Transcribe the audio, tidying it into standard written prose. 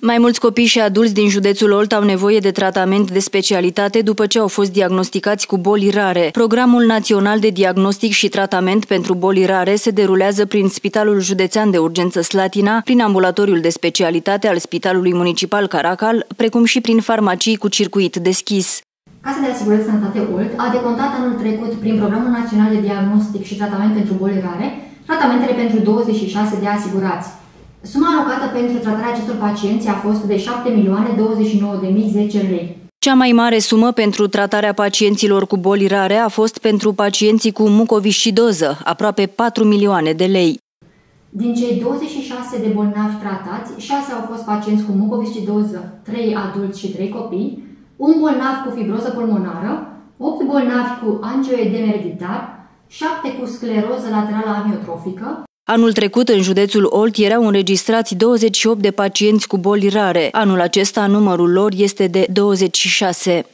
Mai mulți copii și adulți din județul Olt au nevoie de tratament de specialitate după ce au fost diagnosticați cu boli rare. Programul Național de Diagnostic și Tratament pentru Boli Rare se derulează prin Spitalul Județean de Urgență Slatina, prin ambulatoriul de specialitate al Spitalului Municipal Caracal, precum și prin farmacii cu circuit deschis. Casa de Asigurări Sănătate Olt a decontat anul trecut prin Programul Național de Diagnostic și Tratament pentru Boli Rare tratamentele pentru 26 de asigurați. Suma alocată pentru tratarea acestor pacienți a fost de 7.029.010 lei. Cea mai mare sumă pentru tratarea pacienților cu boli rare a fost pentru pacienții cu mucoviscidoză, aproape 4 milioane de lei. Din cei 26 de bolnavi tratați, 6 au fost pacienți cu mucoviscidoză, 3 adulți și 3 copii, un bolnav cu fibroză pulmonară, 8 bolnavi cu angioedem ereditar, 7 cu scleroză laterală amiotrofică. Anul trecut, în județul Olt, erau înregistrați 28 de pacienți cu boli rare. Anul acesta, numărul lor este de 26.